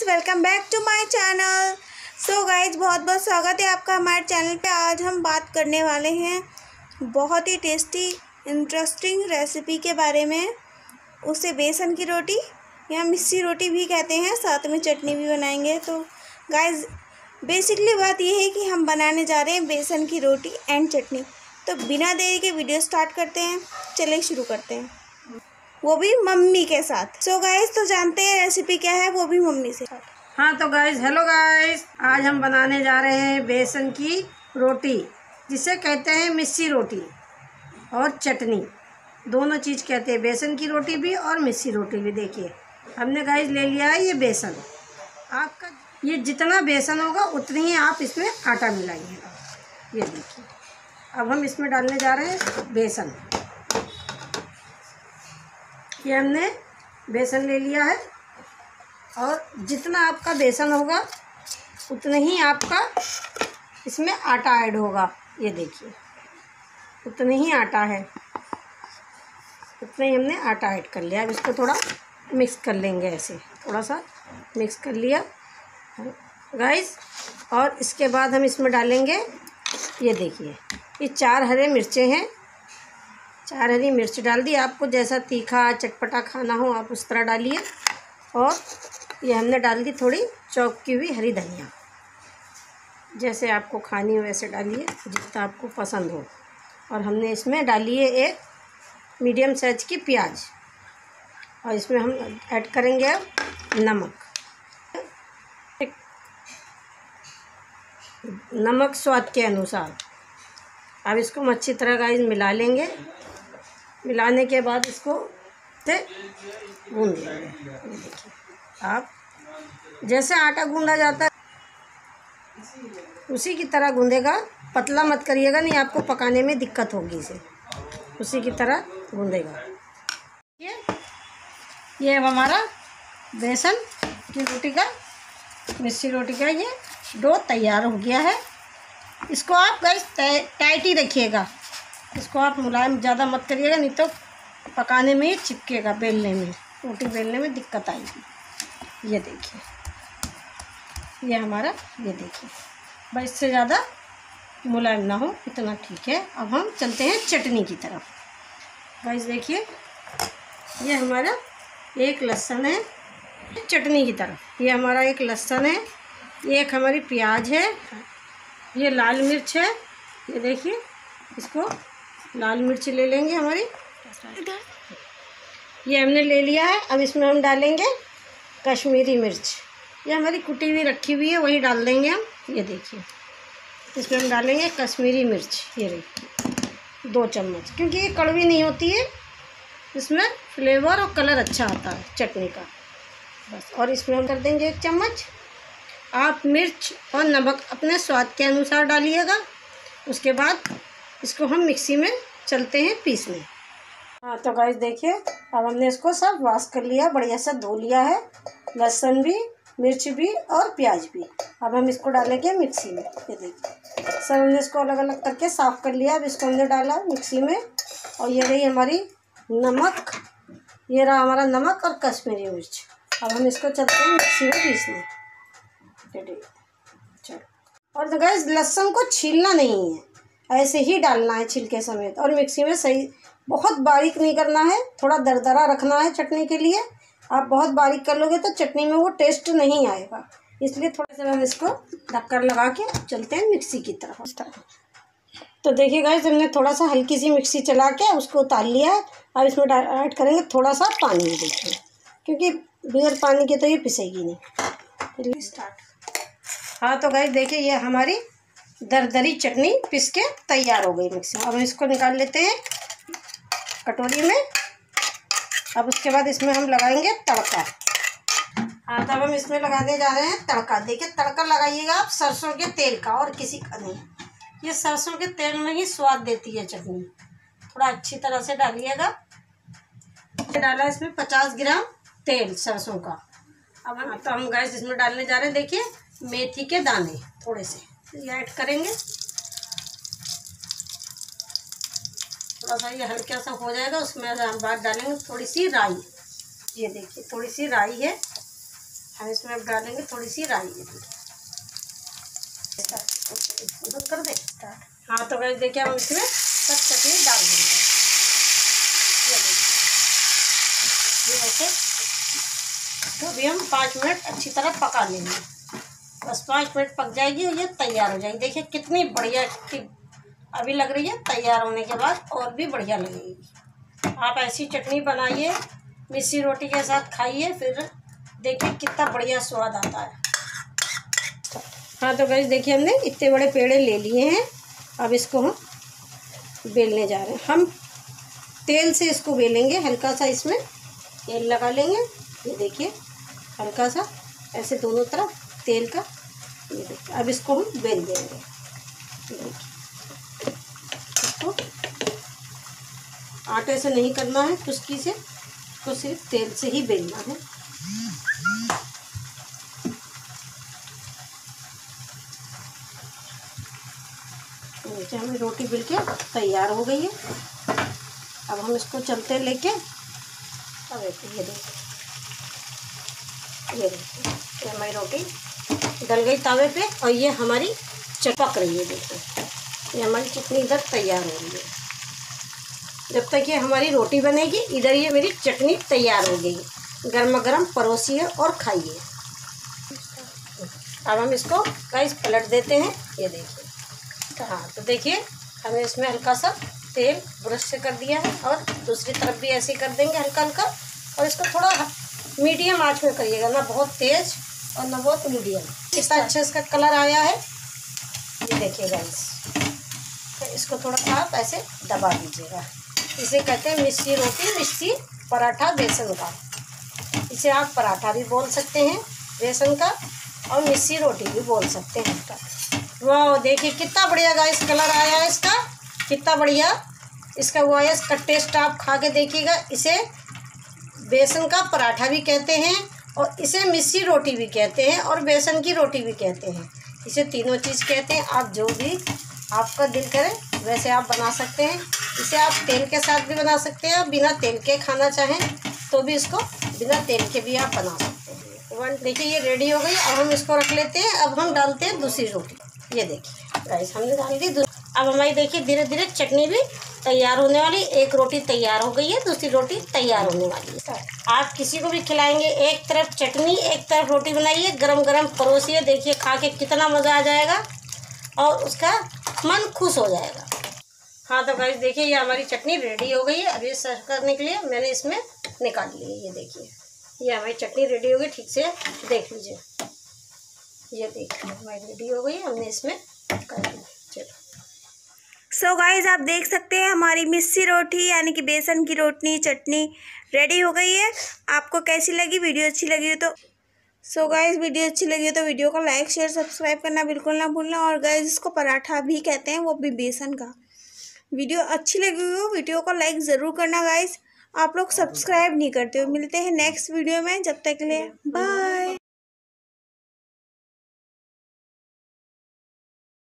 Guys, welcome back to my channel. So guys, बहुत बहुत स्वागत है आपका हमारे चैनल पे। आज हम बात करने वाले हैं बहुत ही टेस्टी इंटरेस्टिंग रेसिपी के बारे में। उसे बेसन की रोटी या मिस्सी रोटी भी कहते हैं, साथ में चटनी भी बनाएंगे। तो गाइज़, बेसिकली बात यह है कि हम बनाने जा रहे हैं बेसन की रोटी एंड चटनी। तो बिना देरी के वीडियो स्टार्ट करते हैं। चलिए शुरू करते हैं, वो भी मम्मी के साथ। सो गाइस, तो जानते हैं रेसिपी क्या है, वो भी मम्मी से। हाँ तो गाइस, हेलो गाइस, आज हम बनाने जा रहे हैं बेसन की रोटी, जिसे कहते हैं मिस्सी रोटी और चटनी। दोनों चीज़ कहते हैं, बेसन की रोटी भी और मिस्सी रोटी भी। देखिए, हमने गाइस ले लिया है ये बेसन। आपका ये जितना बेसन होगा उतनी ही आप इसमें आटा मिलाइएगा। ये देखिए, अब हम इसमें डालने जा रहे हैं बेसन। ये हमने बेसन ले लिया है और जितना आपका बेसन होगा उतना ही आपका इसमें आटा ऐड होगा। ये देखिए, उतना ही आटा है, उतना ही हमने आटा ऐड कर लिया। अब इसको थोड़ा मिक्स कर लेंगे, ऐसे थोड़ा सा मिक्स कर लिया गाइस। और इसके बाद हम इसमें डालेंगे, ये देखिए, ये 4 हरे मिर्चें हैं। 4 हरी मिर्च डाल दी। आपको जैसा तीखा चटपटा खाना हो आप उस तरह डालिए। और ये हमने डाल दी थोड़ी चॉप की हुई हरी धनिया, जैसे आपको खानी हो वैसे डालिए, जितना आपको पसंद हो। और हमने इसमें डाली है एक मीडियम साइज की प्याज। और इसमें हम ऐड करेंगे अब नमक। नमक स्वाद के अनुसार। अब इसको हम अच्छी तरह गाइस मिला लेंगे। मिलाने के बाद इसको से गूंद लेंगे। देखिए, आप जैसे आटा गूंदा जाता है उसी की तरह गूंदेगा। पतला मत करिएगा, नहीं आपको पकाने में दिक्कत होगी। इसे उसी की तरह गूंदेगा। ये अब हमारा बेसन की रोटी का, मिस्सी रोटी का ये डो तैयार हो गया है। इसको आप गाइस टाइट ही रखिएगा। इसको आप मुलायम ज़्यादा मत करिएगा, नहीं तो पकाने में ही चिपकेगा। बेलने में, रोटी बेलने में दिक्कत आएगी। ये देखिए, ये हमारा, ये देखिए, बस इससे ज़्यादा मुलायम ना हो, इतना ठीक है। अब हम चलते हैं चटनी की तरफ। गाइस देखिए, ये हमारा एक लहसुन है। चटनी की तरफ, ये हमारा एक लहसुन है, एक हमारी प्याज है, ये लाल मिर्च है। ये देखिए, इसको लाल मिर्च ले लेंगे हमारी, ये हमने ले लिया है। अब इसमें हम डालेंगे कश्मीरी मिर्च। ये हमारी कुटी हुई रखी हुई है, वही डाल देंगे हम। ये देखिए, इसमें हम डालेंगे कश्मीरी मिर्च। ये देखिए 2 चम्मच, क्योंकि ये कड़वी नहीं होती है, इसमें फ्लेवर और कलर अच्छा आता है चटनी का, बस। और इसमें हम कर देंगे 1 चम्मच। आप मिर्च और नमक अपने स्वाद के अनुसार डालिएगा। उसके बाद इसको हम मिक्सी में चलते हैं पीसने। हाँ तो गाइस देखिए, अब हमने इसको सब वॉश कर लिया, बढ़िया से धो लिया है, लहसुन भी, मिर्च भी और प्याज भी। अब हम इसको डालेंगे मिक्सी में। ये देखिए, सब हमने इसको अलग अलग करके साफ़ कर लिया। अब इसको हमने डाला मिक्सी में। और ये रही हमारी नमक, ये रहा हमारा नमक और कश्मीरी मिर्च। अब हम इसको चलते हैं मिक्सी में पीसने। चलो, और तो गाइस, लहसुन को छीलना नहीं है, ऐसे ही डालना है छिलके समेत। और मिक्सी में सही, बहुत बारीक नहीं करना है, थोड़ा दरदरा रखना है चटनी के लिए। आप बहुत बारीक कर लोगे तो चटनी में वो टेस्ट नहीं आएगा, इसलिए थोड़ा सा हम इसको ढक्कन लगा के चलते हैं मिक्सी की तरफ। तो देखिए गाइस, हमने थोड़ा सा हल्की सी मिक्सी चला के उसको उतार लिया है। अब इसमें ऐड करेंगे थोड़ा सा पानी। देखिए, क्योंकि बगैर पानी के तो ये पिसेगी नहीं। चलिए स्टार्ट। हाँ तो गाइस देखिए, ये हमारी दरदरी चटनी पिस के तैयार हो गई मिक्सी में। अब इसको निकाल लेते हैं कटोरी में। अब उसके बाद इसमें हम लगाएंगे तड़का। हाँ, तब हम इसमें लगाने जा रहे हैं तड़का। देखिए, तड़का लगाइएगा आप सरसों के तेल का, और किसी का नहीं। ये सरसों के तेल में ही स्वाद देती है चटनी। थोड़ा अच्छी तरह से डालिएगा। डाला इसमें 50 ग्राम तेल सरसों का। अब हम गैस इसमें डालने जा रहे हैं। देखिए, मेथी के दाने थोड़े से ऐड करेंगे। थोड़ा सा ये हल्का सा हो जाएगा, उसमें बाद डालेंगे थोड़ी सी राई। ये देखिए, थोड़ी सी राई है, हम इसमें अब डालेंगे थोड़ी सी राई। बंद कर दे। हाँ तो गाइस देखिए हम इसमें सब चटनी डाल देंगे। ये ऐसे तो अभी हम 5 मिनट अच्छी तरह पका लेंगे। बस 5 मिनट पक जाएगी और ये तैयार हो जाएगी। देखिए कितनी बढ़िया अभी लग रही है, तैयार होने के बाद और भी बढ़िया लगेगी। आप ऐसी चटनी बनाइए, मिस्सी रोटी के साथ खाइए, फिर देखिए कितना बढ़िया स्वाद आता है। हाँ तो गाइस देखिए हमने इतने बड़े पेड़े ले लिए हैं। अब इसको हम बेलने जा रहे हैं। हम तेल से इसको बेलेंगे, हल्का सा इसमें तेल लगा लेंगे। ये देखिए हल्का सा ऐसे दोनों तरफ तेल का। ये देखिए अब इसको हम बेल देंगे। इसको आटे से नहीं करना है, खुश्की से, तो सिर्फ तेल से ही बेलना है। नीचे हमें रोटी बेल के तैयार हो गई है। अब हम इसको चलते लेके, अब ये देखिए ये हमारी रोटी डल गई तवे पे और ये हमारी पक रही है। देखिए ये हमारी चटनी इधर तैयार हो रही है। जब तक ये हमारी रोटी बनेगी इधर ये मेरी चटनी तैयार हो गई। गर्मा गर्म परोसिए और खाइए। अब हम इसको गाइस पलट देते हैं। ये देखिए हाँ तो देखिए हमने इसमें हल्का सा तेल ब्रश से कर दिया है और दूसरी तरफ भी ऐसे कर देंगे हल्का हल्का। और इसको थोड़ा मीडियम आंच में करिएगा, ना बहुत तेज और ना बहुत मीडियम। कितना अच्छा इसका कलर आया है ये देखिए गाइस। तो इसको थोड़ा सा आप ऐसे दबा दीजिएगा। इसे कहते हैं मिस्सी रोटी, मिस्सी पराठा बेसन का। इसे आप पराठा भी बोल सकते हैं बेसन का और मिस्सी रोटी भी बोल सकते हैं इसका। वाह देखिए कितना बढ़िया गाइस कलर आया है इसका, कितना बढ़िया इसका वो आया। इसका टेस्ट आप खा के देखिएगा। इसे बेसन का पराठा भी कहते हैं और इसे मिस्सी रोटी भी कहते हैं और बेसन की रोटी भी कहते हैं। इसे तीनों चीज़ कहते हैं। आप जो भी आपका दिल करे वैसे आप बना सकते हैं। इसे आप तेल के साथ भी बना सकते हैं, बिना तेल के खाना चाहें तो भी इसको बिना तेल के भी आप बना सकते हैं। देखिए ये रेडी हो गई। अब हम इसको रख लेते हैं। अब हम डालते हैं दूसरी रोटी। ये देखिए गाइस हमने डाल दी। अब हमारी देखिए धीरे धीरे चटनी भी तैयार होने वाली। एक रोटी तैयार हो गई है, दूसरी रोटी तैयार होने वाली है। आप किसी को भी खिलाएंगे, एक तरफ चटनी एक तरफ रोटी बनाइए, गरम गरम परोसिए। देखिए खा के कितना मज़ा आ जाएगा और उसका मन खुश हो जाएगा। हाँ तो गाइस देखिए ये हमारी चटनी रेडी हो गई है। अब ये सर्व करने के लिए मैंने इसमें निकाल ली है। ये देखिए ये हमारी चटनी रेडी हो गई। ठीक से देख लीजिए। ये देखिए हमारी रेडी हो गई, हमने इसमें कर दी। चलो सो गाइज आप देख सकते हैं हमारी मिस्सी रोटी यानी कि बेसन की रोटी चटनी रेडी हो गई है। आपको कैसी लगी? वीडियो अच्छी लगी हो तो सो गाइज वीडियो अच्छी लगी हो तो वीडियो को लाइक शेयर सब्सक्राइब करना बिल्कुल ना भूलना। और गाइज इसको पराठा भी कहते हैं, वो भी बेसन का। वीडियो अच्छी लगी हो वीडियो को लाइक ज़रूर करना गाइज। आप लोग सब्सक्राइब नहीं करते हो। मिलते हैं नेक्स्ट वीडियो में, जब तक के लिए बाय।